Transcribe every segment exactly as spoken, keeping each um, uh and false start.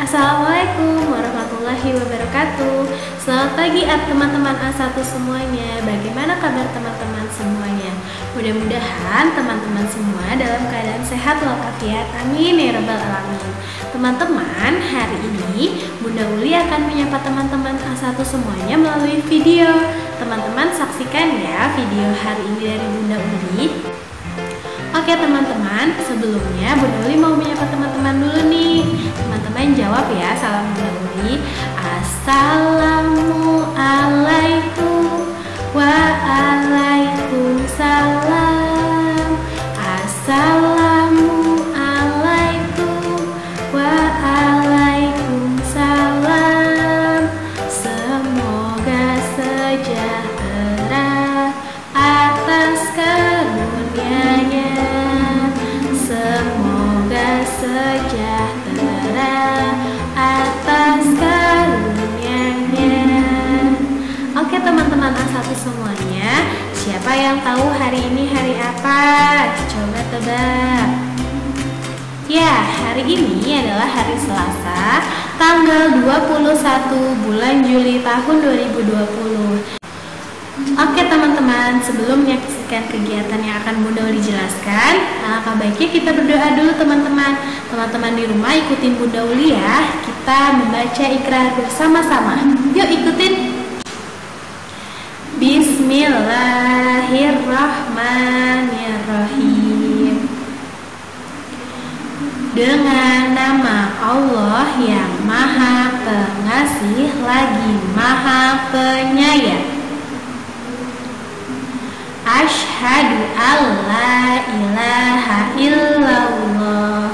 Assalamualaikum warahmatullahi wabarakatuh. Selamat pagi teman-teman A satu semuanya. Bagaimana kabar teman-teman semuanya? Mudah-mudahan teman-teman semua dalam keadaan sehat walafiat. Amin ya rabbal alamin. Teman-teman, hari ini Bunda Uli akan menyapa teman-teman A satu semuanya melalui video. Teman-teman saksikan ya video hari ini dari Bunda Uli. Oke teman-teman, sebelumnya Bunda Uli mau menyapa teman-teman dulu nih. Teman-teman jawab ya salam Bunda Uli. Assalamualaikum waalaikumsalam. Assalamualaikum waalaikumsalam. Semoga sejahtera atas karunia-Nya. Semoga sejahtera atas karunia-Nya. Oke teman-teman A satu semuanya, siapa yang tahu hari ini hari apa? Coba tebak. Ya, hari ini adalah hari Selasa, tanggal dua puluh satu bulan Juli tahun dua ribu dua puluh. Oke teman-teman, sebelum menyaksikan kegiatan yang akan Bunda Uli jelaskan, alangkah baiknya kita berdoa dulu teman-teman. Teman-teman di rumah ikutin Bunda Uli ya. Kita membaca ikrar bersama-sama. Yuk ikutin. Bismillahirrahmanirrahim. Dengan nama Allah yang Maha Pengasih lagi Maha Penyayang. Asyhadu alla ilaha illallah.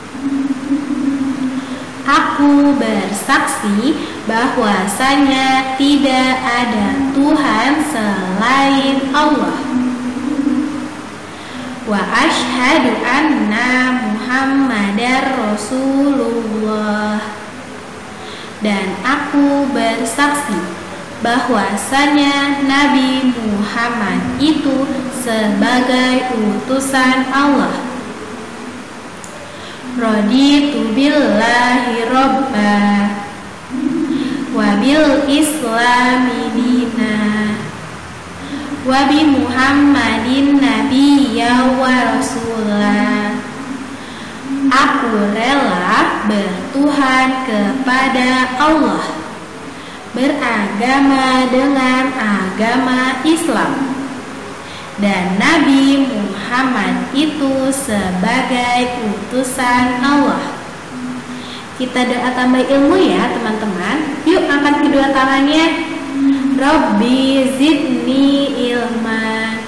Aku bersaksi bahwasanya tidak ada Tuhan selain Allah. Wa asyhadu anna Muhammadar Rasulullah. Dan aku bersaksi bahwasanya Nabi Muhammad itu sebagai utusan Allah. Raditu billahi robba wa bil islami dina wa bi Muhammadin nabiyya wa rasulah. Aku rela bertuhan kepada Allah, beragama dengan agama Islam, dan Nabi Muhammad itu sebagai utusan Allah. Kita doa tambah ilmu ya teman-teman. Yuk angkat kedua tangannya. Rabbi zidni ilman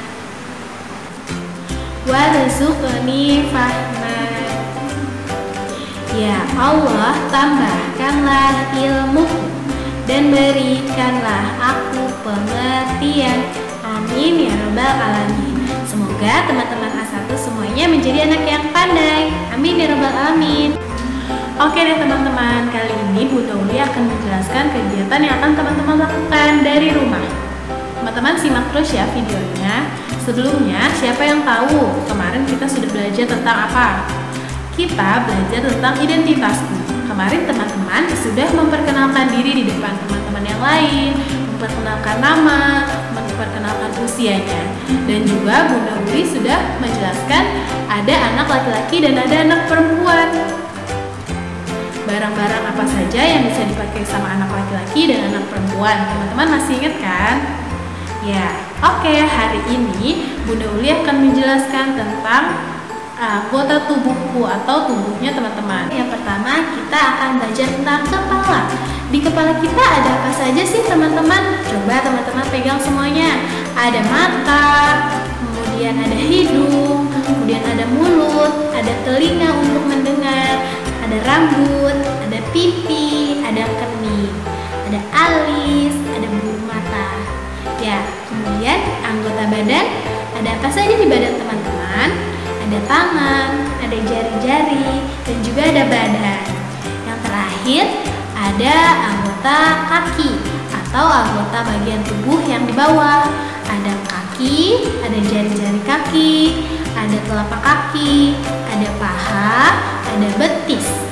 warzuqni fahman. Ya Allah, tambahkanlah ilmuku dan berikanlah aku pengertian. Amin ya rabbal alamin. Semoga teman-teman A satu semuanya menjadi anak yang pandai. Amin ya rabbal alamin. Oke deh teman-teman, kali ini Bunda Uli akan menjelaskan kegiatan yang akan teman-teman lakukan dari rumah. Teman-teman simak terus ya videonya. Sebelumnya, siapa yang tahu kemarin kita sudah belajar tentang apa? Kita belajar tentang identitasku. Kemarin teman-teman sudah memperkenalkan diri di depan teman-teman yang lain, memperkenalkan nama, memperkenalkan usianya, dan juga Bunda Uli sudah menjelaskan ada anak laki-laki dan ada anak perempuan. Barang-barang apa saja yang bisa dipakai sama anak laki-laki dan anak perempuan. Teman-teman masih ingat kan? Ya, oke, hari ini Bunda Uli akan menjelaskan tentang anggota tubuhku atau tubuhnya teman-teman. Yang pertama kita akan belajar tentang kepala. Di kepala kita ada apa saja sih teman-teman? Coba teman-teman pegang semuanya. Ada mata, kemudian ada hidung, kemudian ada mulut, ada telinga untuk mendengar, ada rambut, ada pipi, ada kening, ada alis, ada bulu mata. Ya, kemudian anggota badan, ada apa saja di badan teman-teman? Ada tangan, ada jari-jari, dan juga ada badan. Yang terakhir, ada anggota kaki atau anggota bagian tubuh yang di bawah. Ada kaki, ada jari-jari kaki, ada telapak kaki, ada paha, ada betis. Itu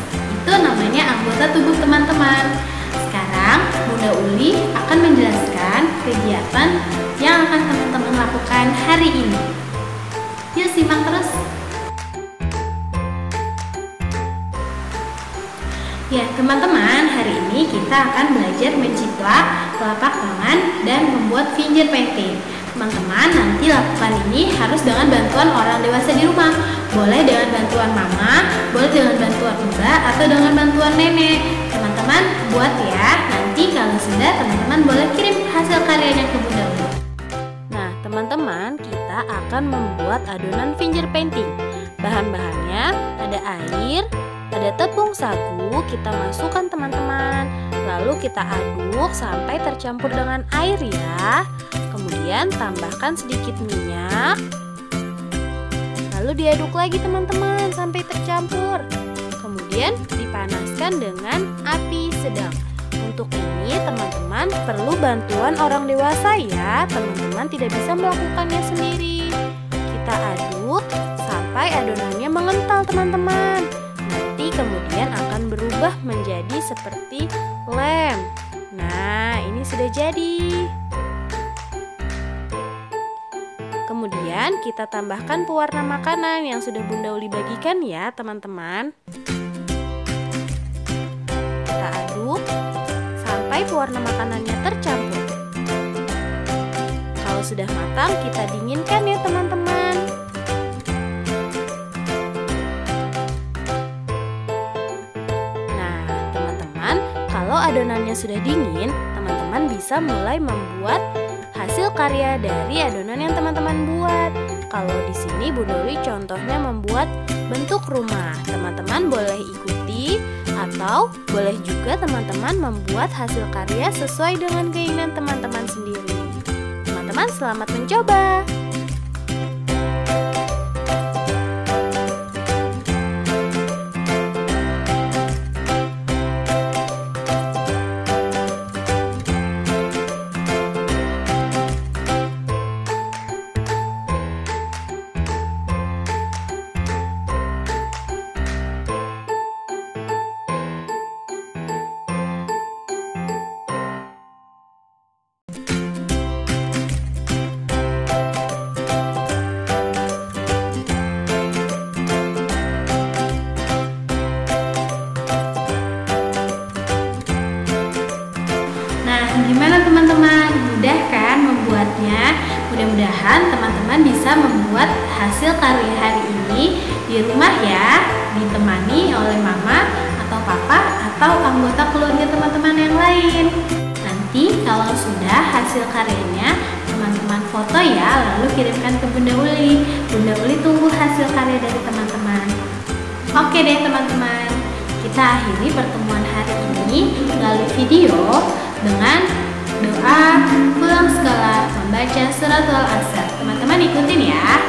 itu namanya anggota tubuh teman-teman. Sekarang Bunda Uli akan menjelaskan kegiatan yang akan teman-teman lakukan hari ini. Yuk simak terus. Ya teman-teman, hari ini kita akan belajar menciplak telapak tangan dan membuat finger painting. Teman-teman nanti lakukan ini harus dengan bantuan orang dewasa di rumah. Boleh dengan bantuan mama, boleh dengan bantuan mbak, atau dengan bantuan nenek. Teman-teman buat ya, nanti kalau sudah teman-teman boleh kirim hasil karyanya ke Bunda Uli. Nah teman-teman, kita akan membuat adonan finger painting. Bahan-bahannya ada air, ada tepung sagu, kita masukkan teman-teman. Lalu kita aduk sampai tercampur dengan air ya. Kemudian tambahkan sedikit minyak. Lalu diaduk lagi teman-teman sampai tercampur. Kemudian dipanaskan dengan api sedang. Untuk ini teman-teman perlu bantuan orang dewasa ya. Teman-teman tidak bisa melakukannya sendiri. Kita aduk sampai adonannya mengental teman-teman. Nanti kemudian akan berubah menjadi seperti lem. Nah, ini sudah jadi. Kemudian kita tambahkan pewarna makanan yang sudah Bunda Uli bagikan ya, teman-teman. Kita aduk sampai pewarna makanannya tercampur. Kalau sudah matang, kita dinginkan ya, teman-teman. Kalau adonannya sudah dingin, teman-teman bisa mulai membuat hasil karya dari adonan yang teman-teman buat. Kalau di sini Bunda Uli contohnya membuat bentuk rumah. Teman-teman boleh ikuti atau boleh juga teman-teman membuat hasil karya sesuai dengan keinginan teman-teman sendiri. Teman-teman selamat mencoba. Gimana teman-teman? Mudah kan membuatnya? Mudah-mudahan teman-teman bisa membuat hasil karya hari ini di rumah ya, ditemani oleh mama atau papa atau anggota keluarga teman-teman yang lain. Nanti kalau sudah hasil karyanya, teman-teman foto ya, lalu kirimkan ke Bunda Uli. Bunda Uli tunggu hasil karya dari teman-teman. Oke deh teman-teman, kita akhiri pertemuan hari ini melalui video dengan doa pulang sekolah membaca surat Al-Asr. Teman-teman ikutin ya.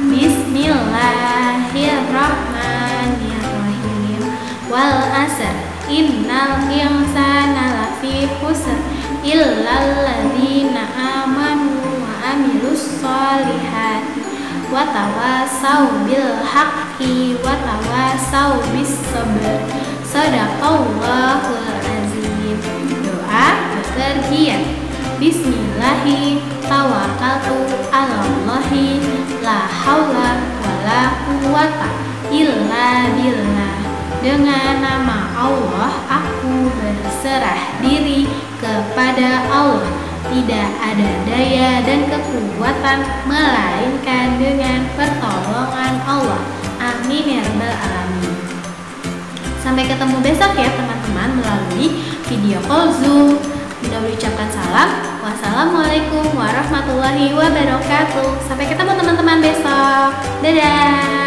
Bismillahirrahmanirrahim. Wal asr innal insana lafi khusr illal ladzina amanu wa amilus solihati wa tawassaw bil haqqi wa tawassaw bis sabr. Shadaqallahul azim. Doa bergiat. Bismillahi tawakkaltu 'alallahi la haula wala quwata illa billah. Dengan nama Allah aku berserah diri kepada Allah. Tidak ada daya dan kekuatan melainkan dengan pertolongan Allah. Amin ya rabbal alamin. Sampai ketemu besok ya teman-teman melalui video call Zoom. Bunda Uli ucapkan salam. Wassalamualaikum warahmatullahi wabarakatuh. Sampai ketemu teman-teman besok. Dadah.